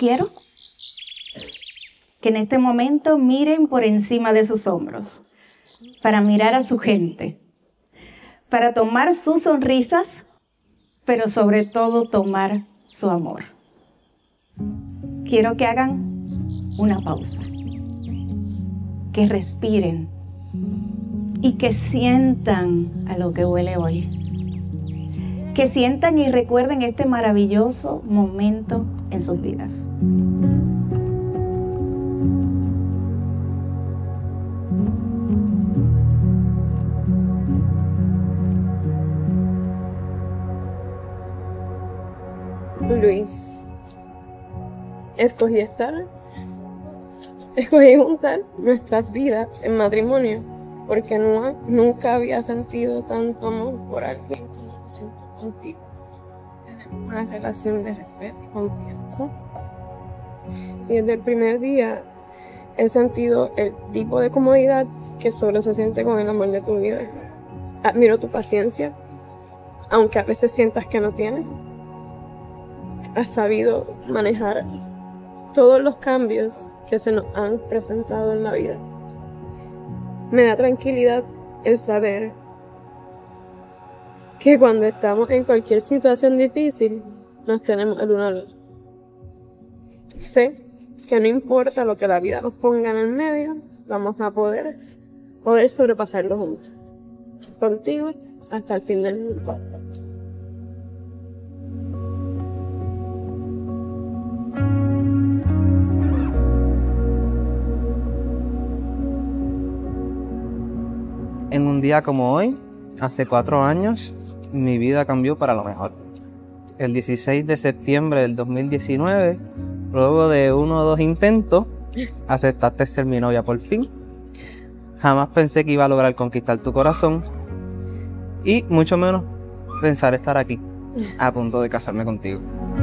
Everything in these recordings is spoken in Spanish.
quiero que en este momento miren por encima de sus hombros, para mirar a su gente, para tomar sus sonrisas, pero sobre todo tomar su amor. Quiero que hagan una pausa, que respiren y que sientan a lo que huele hoy. Que sientan y recuerden este maravilloso momento en sus vidas. Luis, escogí juntar nuestras vidas en matrimonio porque nunca había sentido tanto amor por alguien como lo siento contigo. Tenemos una relación de respeto y confianza. Y desde el primer día he sentido el tipo de comodidad que solo se siente con el amor de tu vida. Admiro tu paciencia, aunque a veces sientas que no tienes. Has sabido manejar todos los cambios que se nos han presentado en la vida. Me da tranquilidad el saber que cuando estamos en cualquier situación difícil, nos tenemos el uno al otro. Sé que no importa lo que la vida nos ponga en el medio, vamos a poder sobrepasarlo juntos. Contigo hasta el fin del mundo. En un día como hoy, hace 4 años, mi vida cambió para lo mejor. El 16 de septiembre del 2019, luego de 1 o 2 intentos, aceptaste ser mi novia por fin. Jamás pensé que iba a lograr conquistar tu corazón y mucho menos pensar estar aquí, a punto de casarme contigo.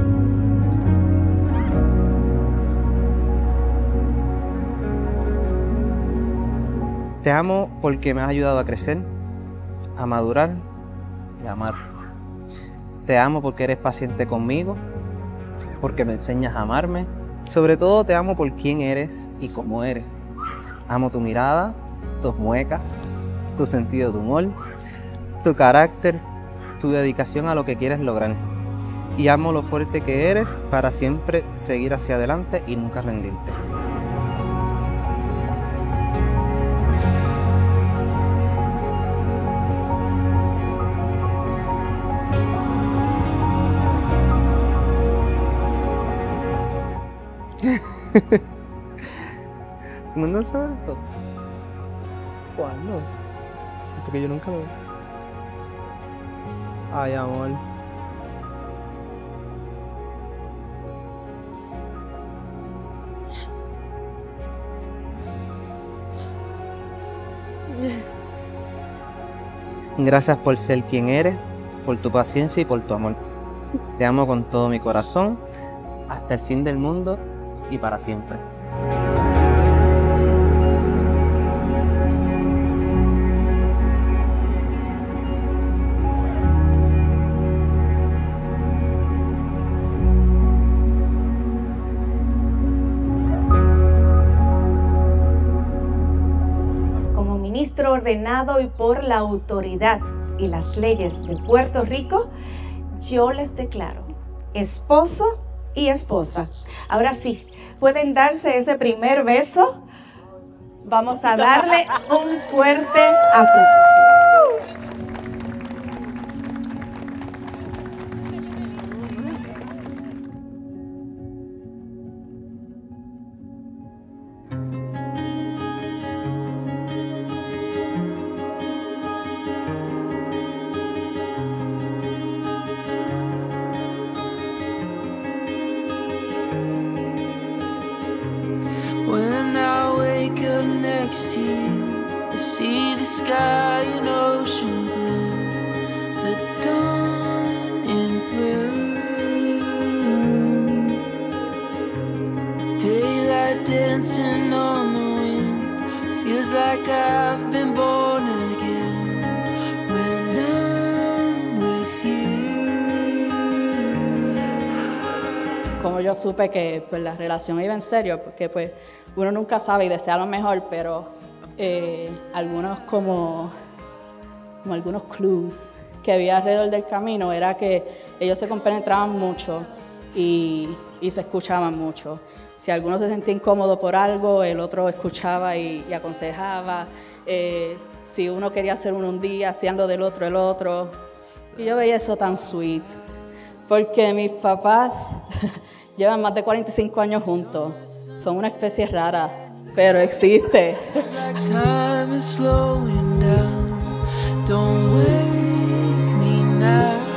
Te amo porque me has ayudado a crecer, a madurar y a amar. Te amo porque eres paciente conmigo, porque me enseñas a amarme. Sobre todo te amo por quién eres y cómo eres. Amo tu mirada, tus muecas, tu sentido de humor, tu carácter, tu dedicación a lo que quieres lograr. Y amo lo fuerte que eres para siempre seguir hacia adelante y nunca rendirte. ¿Tú me andas a saber esto? ¿Cuándo? Porque yo nunca lo veo. Ay, amor. Gracias por ser quien eres, por tu paciencia y por tu amor. Te amo con todo mi corazón, hasta el fin del mundo y para siempre. Como ministro ordenado y por la autoridad y las leyes de Puerto Rico, yo les declaro esposo y esposa. Ahora sí, pueden darse ese primer beso. Vamos a darle un fuerte aplauso. When I wake up next to you, I see the sky in ocean blue, the dawn in bloom, daylight dancing on the wind, feels like I've been born again when I'm with you. como yo supe que pues, la relación iba en serio, porque pues uno nunca sabe y desea lo mejor, pero algunos como algunos clues que había alrededor del camino era que ellos se compenetraban mucho y se escuchaban mucho. Si alguno se sentía incómodo por algo, el otro escuchaba y aconsejaba. Si uno quería hacer uno un día, hacían lo del otro el otro. Y yo veía eso tan sweet, porque mis papás llevan más de 45 años juntos. Son una especie rara, pero existe. Time is slowing down. Don't wake me now.